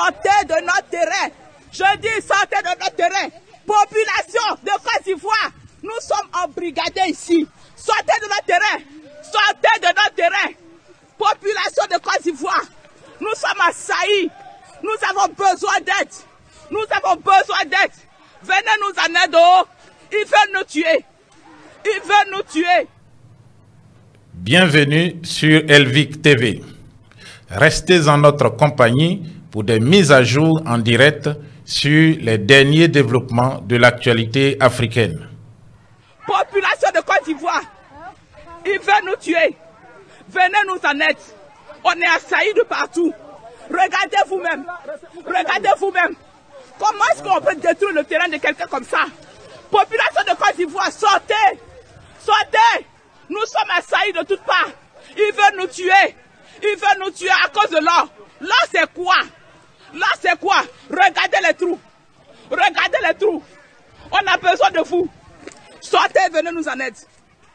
sortez de notre terrain. Je dis sortez de notre terrain. Population de Côte d'Ivoire, nous sommes embrigadés ici. Sortez de notre terrain. Sortez de notre terrain. Population de Côte d'Ivoire, nous sommes assaillis. Nous avons besoin d'aide. Nous avons besoin d'aide. Venez nous en aide. Ils veulent nous tuer. Ils veulent nous tuer. Bienvenue sur Elvic TV. Restez en notre compagnie pour des mises à jour en direct sur les derniers développements de l'actualité africaine. Population de Côte d'Ivoire, ils veulent nous tuer. Venez nous en aide. On est assaillis de partout. Regardez vous-même. Regardez vous-même. Comment est-ce qu'on peut détruire le terrain de quelqu'un comme ça? Population de Côte d'Ivoire, sortez. Sortez. Nous sommes assaillis de toutes parts. Ils veulent nous tuer. Ils veulent nous tuer à cause de l'or. L'or c'est quoi? L'or c'est quoi? Regardez les trous. Regardez les trous. On a besoin de vous. Sortez, venez nous en aide.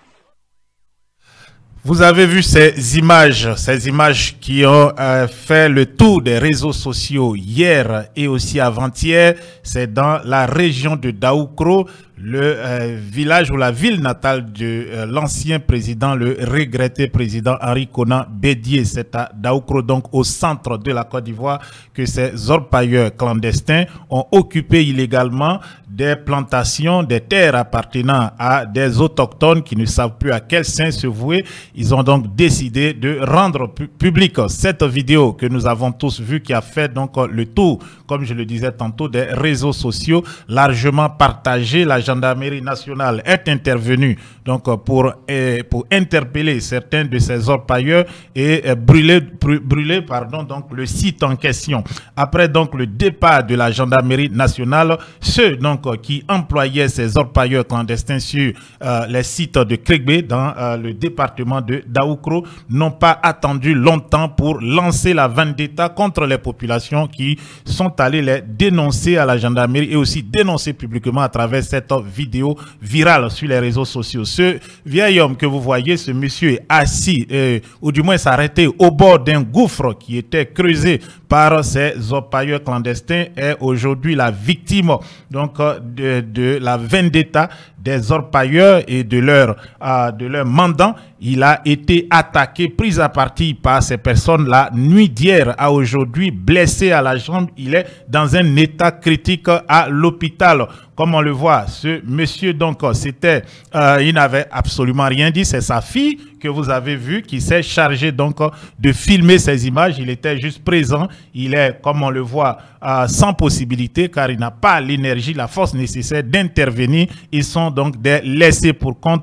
Vous avez vu ces images qui ont fait le tour des réseaux sociaux hier et aussi avant-hier. C'est dans la région de Daoukro, le village ou la ville natale de l'ancien président, le regretté président Henri Konan Bédié. C'est à Daoukro, donc au centre de la Côte d'Ivoire, que ces orpailleurs clandestins ont occupé illégalement des plantations, des terres appartenant à des autochtones qui ne savent plus à quel saint se vouer. Ils ont donc décidé de rendre public cette vidéo que nous avons tous vue, qui a fait donc le tour, comme je le disais tantôt, des réseaux sociaux, largement partagée. La gendarmerie nationale est intervenue donc pour interpeller certains de ces orpailleurs et brûler donc le site en question. Après donc le départ de la gendarmerie nationale, ceux donc qui employaient ces orpailleurs clandestins sur les sites de Krigbe dans le département de Daoukro n'ont pas attendu longtemps pour lancer la vendetta contre les populations qui sont allées les dénoncer à la gendarmerie et aussi dénoncer publiquement à travers cette vidéo virale sur les réseaux sociaux. Ce vieil homme que vous voyez, ce monsieur est assis ou du moins s'arrêter au bord d'un gouffre qui était creusé par ces orpailleurs clandestins, est aujourd'hui la victime donc de la vendetta des orpailleurs et de leur mandant. Il a été attaqué, pris à partie par ces personnes la nuit d'hier à aujourd'hui, blessé à la jambe. Il est dans un état critique à l'hôpital. Comme on le voit, ce monsieur, donc, il n'avait absolument rien dit. C'est sa fille que vous avez vue qui s'est chargée donc de filmer ces images. Il était juste présent. Il est, comme on le voit, sans possibilité car il n'a pas l'énergie, la force nécessaire d'intervenir. Ils sont donc des laissés pour compte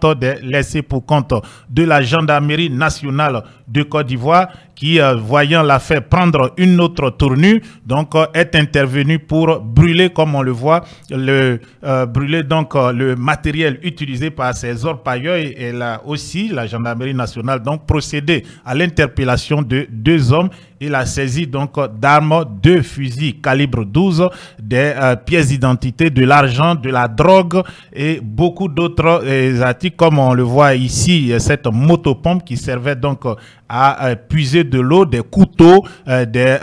de la gendarmerie nationale de Côte d'Ivoire qui, voyant l'affaire prendre une autre tournure, donc est intervenu pour brûler, comme on le voit, brûler donc le matériel utilisé par ces orpailleurs. Et là aussi, la gendarmerie nationale donc procédé à l'interpellation de 2 hommes et la saisie donc d'armes, 2 fusils calibre 12, des pièces d'identité, de l'argent, de la drogue et beaucoup d'autres articles, comme on le voit ici, cette motopompe qui servait donc à puiser de l'eau, des couteaux, des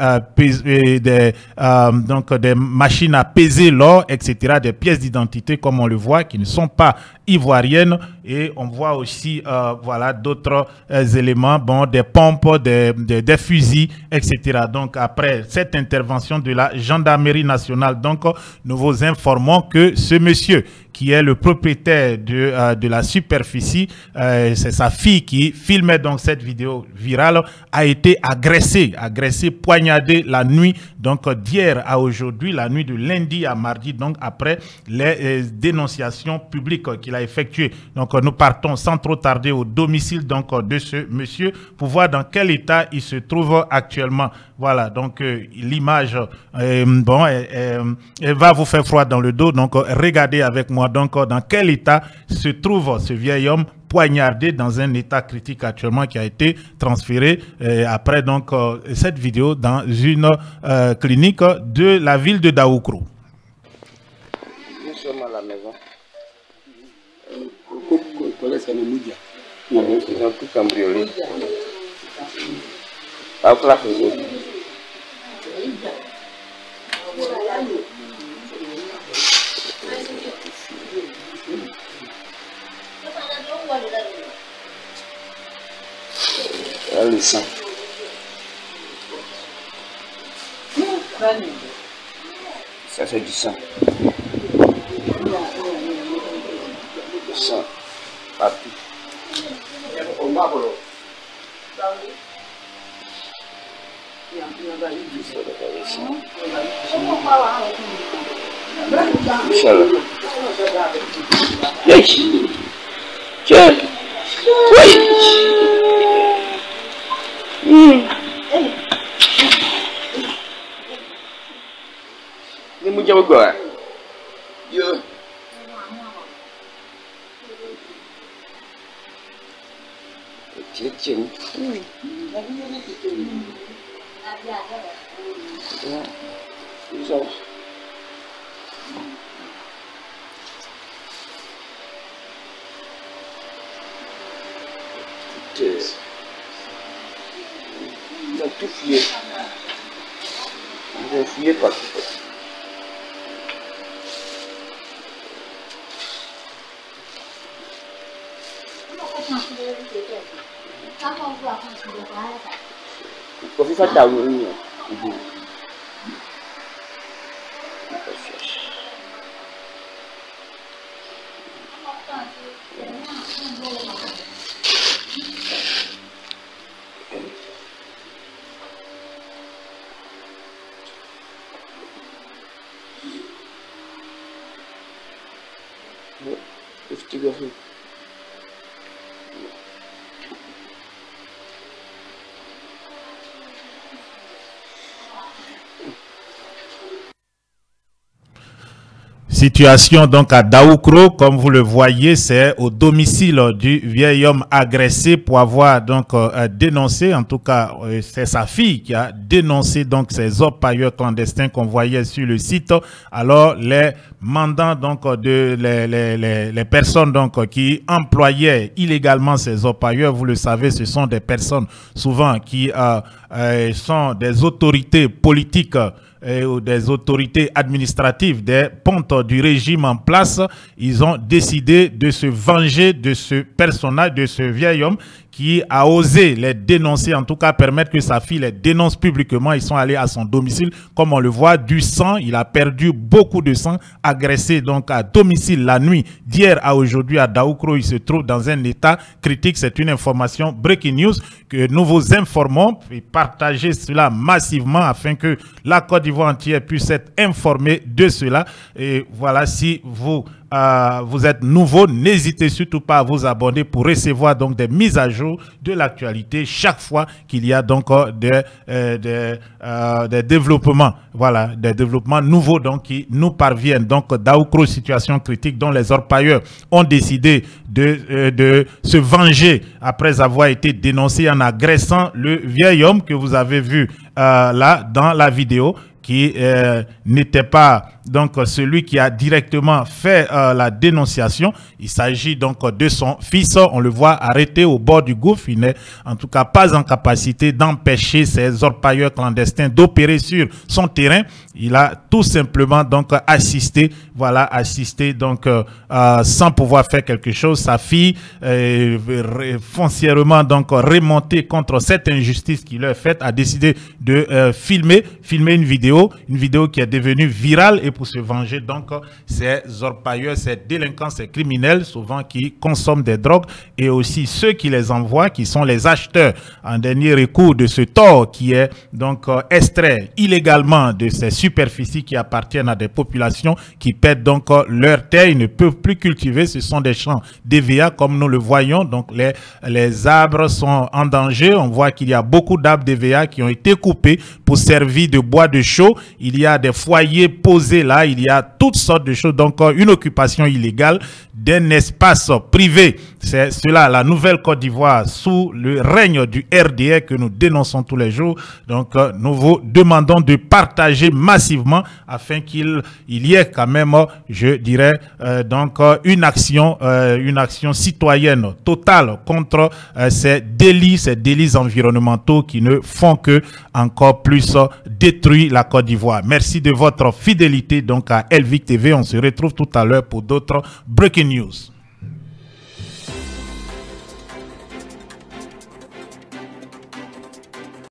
machines à peser l'or, etc., des pièces d'identité, comme on le voit, qui ne sont pas ivoiriennes. Et on voit aussi voilà, d'autres éléments, bon, des pompes, des fusils, etc. Donc après cette intervention de la gendarmerie nationale, donc nous vous informons que ce monsieur qui est le propriétaire de la superficie, c'est sa fille qui filmait donc cette vidéo virale, a été agressé, poignardé la nuit donc d'hier à aujourd'hui, la nuit de lundi à mardi, donc après les dénonciations publiques qu'il a effectuées. Donc nous partons sans trop tarder au domicile donc de ce monsieur pour voir dans quel état il se trouve actuellement. Voilà, donc l'image bon, elle va vous faire froid dans le dos, donc regardez avec moi donc dans quel état se trouve ce vieil homme poignardé dans un état critique actuellement, qui a été transféré après donc cette vidéo dans une clinique de la ville de Daoukro. Nous sommes à la maison. Ils ont tout cambriolé. Là, le sang. Ça c'est du sang. Du sang partout. Inch'Allah. Ni mu jaww quoi. Yo. Cicing. Ya. Bisa. Il a tout fouillé. Il a fouillé partout. Có phải phát đầu nữa nhỉ? Situation donc à Daoukro, comme vous le voyez, c'est au domicile du vieil homme agressé pour avoir donc dénoncé, en tout cas c'est sa fille qui a dénoncé donc ces orpailleurs clandestins qu'on voyait sur le site. Alors les mandants donc de les personnes donc qui employaient illégalement ces orpailleurs, vous le savez, ce sont des personnes souvent qui sont des autorités politiques ou des autorités administratives des pontes du régime en place. Ils ont décidé de se venger de ce personnage, de ce vieil homme qui a osé les dénoncer, en tout cas permettre que sa fille les dénonce publiquement. Ils sont allés à son domicile, comme on le voit, du sang, il a perdu beaucoup de sang, agressé donc à domicile la nuit d'hier à aujourd'hui à Daoukro. Il se trouve dans un état critique. C'est une information breaking news que nous vous informons et partagez cela massivement afin que la Côte d'Ivoire entière puisse être informée de cela. Et voilà, si vous êtes nouveau, n'hésitez surtout pas à vous abonner pour recevoir donc des mises à jour de l'actualité chaque fois qu'il y a donc des développements, voilà, des développements nouveaux donc qui nous parviennent. Donc Daoukro, situation critique dont les orpailleurs ont décidé de se venger après avoir été dénoncés en agressant le vieil homme que vous avez vu là dans la vidéo, qui n'était pas donc celui qui a directement fait la dénonciation. Il s'agit donc de son fils. On le voit arrêté au bord du gouffre. Il n'est en tout cas pas en capacité d'empêcher ces orpailleurs clandestins d'opérer sur son terrain. Il a tout simplement donc assisté, voilà, assisté donc sans pouvoir faire quelque chose. Sa fille foncièrement donc remontée contre cette injustice qui leur est faite, a décidé de filmer une vidéo qui est devenue virale, et pour se venger donc ces orpailleurs, ces délinquants, ces criminels souvent qui consomment des drogues, et aussi ceux qui les envoient, qui sont les acheteurs en dernier recours de ce tort qui est donc extrait illégalement de ces superficies qui appartiennent à des populations qui perdent donc leur terre. Ils ne peuvent plus cultiver, ce sont des champs d'EVA comme nous le voyons. Donc les arbres sont en danger. On voit qu'il y a beaucoup d'arbres d'EVA qui ont été coupés pour servir de bois de chaux. Il y a des foyers posés là, il y a toutes sortes de choses. Donc une occupation illégale d'un espace privé. C'est cela, la nouvelle Côte d'Ivoire sous le règne du RDR que nous dénonçons tous les jours. Donc nous vous demandons de partager massivement afin qu'il y ait quand même, je dirais, donc une action citoyenne totale contre ces délits environnementaux qui ne font que encore plus détruit la Côte d'Ivoire. Merci de votre fidélité donc à Elvic TV. On se retrouve tout à l'heure pour d'autres breaking news.